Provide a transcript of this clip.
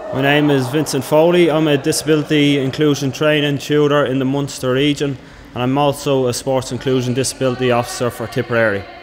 My name is Vincent Foley. I'm a disability inclusion training tutor in the Munster region, and I'm also a sports inclusion disability officer for Tipperary.